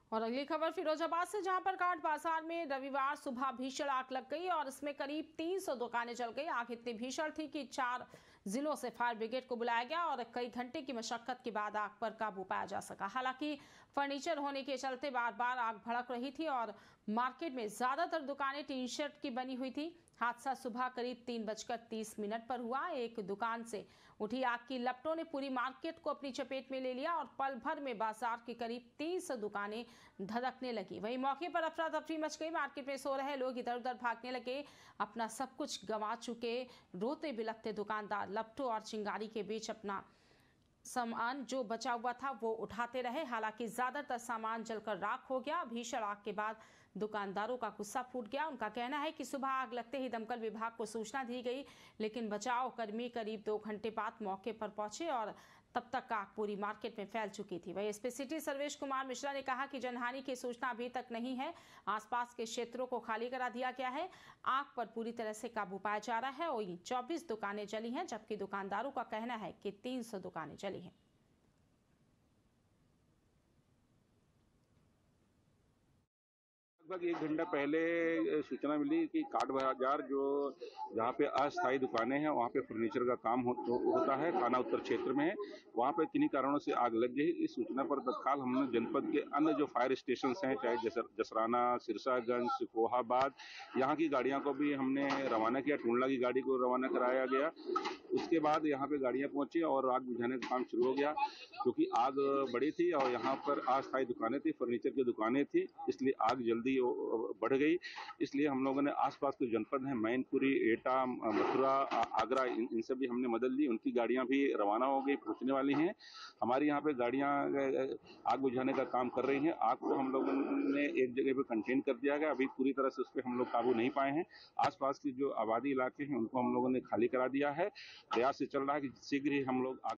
और अगली खबर फिरोजाबाद से, जहां पर काट बाजार में रविवार सुबह भीषण आग लग गई और इसमें करीब 300 दुकानें जल गई। आग इतनी भीषण थी कि 4 जिलों से फायर ब्रिगेड को बुलाया गया और कई घंटे की मशक्कत के बाद आग पर काबू पाया जा सका। हालांकि फर्नीचर होने के चलते बार बार आग भड़क रही थी और मार्केट में ज्यादातर दुकानें टीन शेड की बनी हुई थी। हादसा सुबह करीब 3:30 पर हुआ। एक दुकान से उठी आग की लपटों ने पूरी मार्केट को अपनी चपेट में ले लिया और पल भर में बाजार की करीब 30 दुकानें धधकने लगी। वहीं मौके पर अफरा तफरी मच गई। मार्केट में सो रहे लोग इधर उधर भागने लगे। अपना सब कुछ गंवा चुके रोते बिलखते दुकानदार लपटों और चिंगारी के बीच अपना सामान जो बचा हुआ था वो उठाते रहे। हालांकि ज्यादातर सामान जलकर राख हो गया। भीषण आग के बाद दुकानदारों का गुस्सा फूट गया। उनका कहना है कि सुबह आग लगते ही दमकल विभाग को सूचना दी गई, लेकिन बचाव कर्मी करीब 2 घंटे बाद मौके पर पहुंचे और तब तक आग पूरी मार्केट में फैल चुकी थी। वही एसपी सिटी सर्वेश कुमार मिश्रा ने कहा कि जनहानि की सूचना अभी तक नहीं है। आसपास के क्षेत्रों को खाली करा दिया गया है। आग पर पूरी तरह से काबू पाया जा रहा है और 24 दुकानें जली हैं, जबकि दुकानदारों का कहना है कि 300 दुकानें जली हैं। लगभग 1 घंटा पहले सूचना मिली कि काट बाजार जहाँ पे अस्थायी दुकानें हैं, वहाँ पे फर्नीचर का काम होता है, थाना उत्तर क्षेत्र में है। वहाँ पे किन्हीं कारणों से आग लग गई। इस सूचना पर तत्काल हमने जनपद के अन्य जो फायर स्टेशन हैं, चाहे जसराना, सिरसागंज, सिकोहाबाद, यहाँ की गाड़ियों को भी हमने रवाना किया। टूंडला की गाड़ी को रवाना कराया गया। उसके बाद यहाँ पे गाड़ियां पहुंची और आग बुझाने का काम शुरू हो गया। क्योंकि आग बड़ी थी और यहाँ पर अस्थायी दुकानें थी, फर्नीचर की दुकानें थी, इसलिए आग जल्दी बढ़ गई। इसलिए हम लोगों ने आसपास के जनपद हैं, मैनपुरी, एटा, मथुरा, आगरा, इनसे भी हमने मदद ली। उनकी गाड़ियां भी रवाना हो गई, पहुंचने वाली हैं। हमारी यहाँ पे गाड़ियां आग बुझाने का काम कर रही हैं। आग को हम लोगों ने एक जगह पे कंटेन कर दिया गया। अभी पूरी तरह से उस पर हम लोग काबू नहीं पाए हैं। आसपास की जो आबादी इलाके हैं उनको हम लोगों ने खाली करा दिया है। प्रयास से चल रहा है कि शीघ्र ही हम लोग